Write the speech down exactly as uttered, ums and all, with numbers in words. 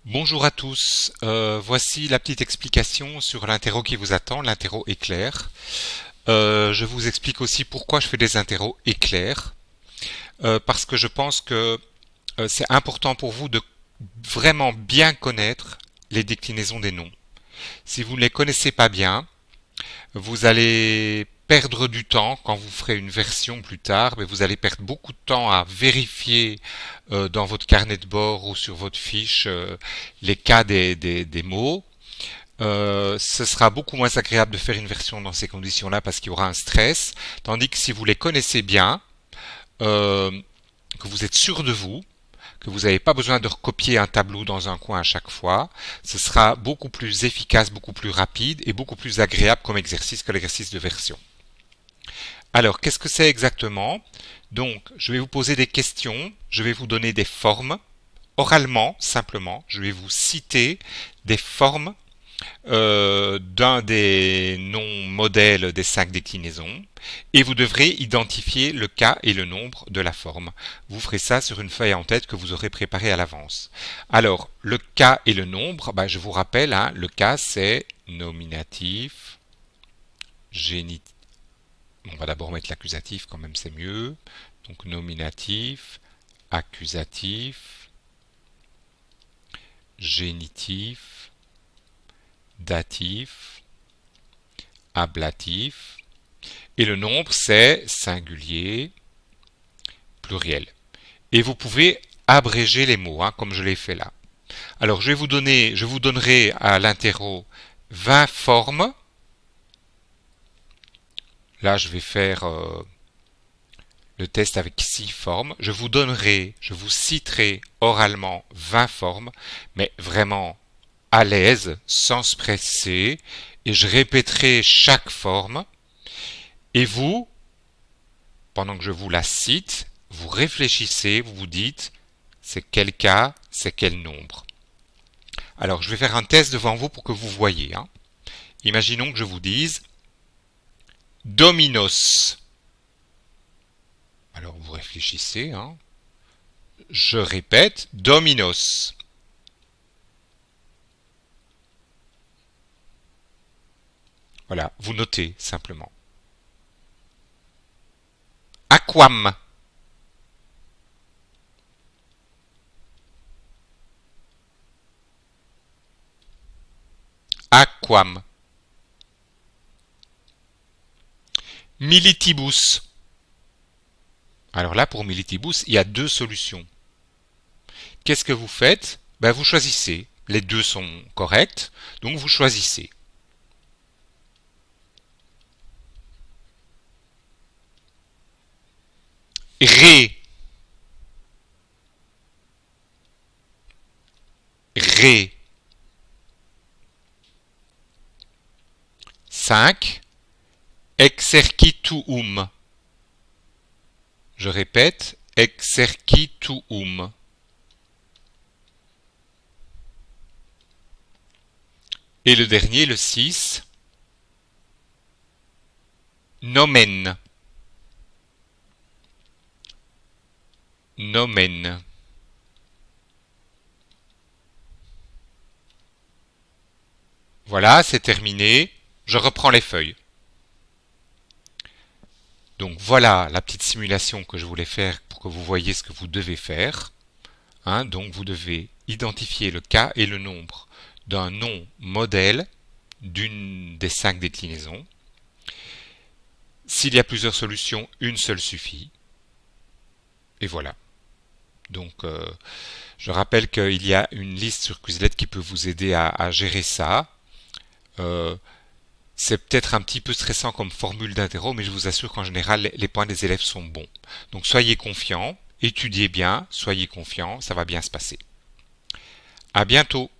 Bonjour à tous, euh, voici la petite explication sur l'interro qui vous attend, l'interro éclair. Euh, je vous explique aussi pourquoi je fais des interros éclairs, euh, parce que je pense que euh, c'est important pour vous de vraiment bien connaître les déclinaisons des noms. Si vous ne les connaissez pas bien, vous allez perdre du temps quand vous ferez une version plus tard, mais vous allez perdre beaucoup de temps à vérifier euh, dans votre carnet de bord ou sur votre fiche euh, les cas des, des, des mots. Euh, ce sera beaucoup moins agréable de faire une version dans ces conditions-là parce qu'il y aura un stress, tandis que si vous les connaissez bien, euh, que vous êtes sûr de vous, que vous n'avez pas besoin de recopier un tableau dans un coin à chaque fois, ce sera beaucoup plus efficace, beaucoup plus rapide et beaucoup plus agréable comme exercice que l'exercice de version. Alors, qu'est-ce que c'est exactement? Donc, je vais vous poser des questions, je vais vous donner des formes, oralement, simplement, je vais vous citer des formes euh, d'un des noms modèles des cinq déclinaisons, et vous devrez identifier le cas et le nombre de la forme. Vous ferez ça sur une feuille en tête que vous aurez préparée à l'avance. Alors, le cas et le nombre, bah, je vous rappelle, hein, le cas c'est nominatif, génitif. On va d'abord mettre l'accusatif, quand même c'est mieux. Donc nominatif, accusatif, génitif, datif, ablatif. Et le nombre c'est singulier, pluriel. Et vous pouvez abréger les mots, hein, comme je l'ai fait là. Alors je vais vous donner, je vous donnerai à l'interro vingt formes. Là, je vais faire euh, le test avec six formes. Je vous donnerai, je vous citerai oralement vingt formes, mais vraiment à l'aise, sans se presser, et je répéterai chaque forme. Et vous, pendant que je vous la cite, vous réfléchissez, vous vous dites, c'est quel cas, c'est quel nombre. Alors, je vais faire un test devant vous pour que vous voyez. Hein. Imaginons que je vous dise Dominos. Alors vous réfléchissez. Hein. Je répète, Dominos. Voilà, vous notez simplement. Aquam. Aquam. Militibus. Alors là, pour Militibus, il y a deux solutions. Qu'est-ce que vous faites? Ben, vous choisissez. Les deux sont corrects, donc vous choisissez. Ré. Ré. cinq. Exercituum. Je répète, exercituum. Et le dernier, le six, nomen. Nomen. Voilà, c'est terminé. Je reprends les feuilles. Donc voilà la petite simulation que je voulais faire pour que vous voyez ce que vous devez faire. Hein, donc vous devez identifier le cas et le nombre d'un nom modèle d'une des cinq déclinaisons. S'il y a plusieurs solutions, une seule suffit. Et voilà. Donc euh, je rappelle qu'il y a une liste sur Quizlet qui peut vous aider à, à gérer ça. Euh, C'est peut-être un petit peu stressant comme formule d'interro, mais je vous assure qu'en général, les points des élèves sont bons. Donc soyez confiants, étudiez bien, soyez confiants, ça va bien se passer. À bientôt!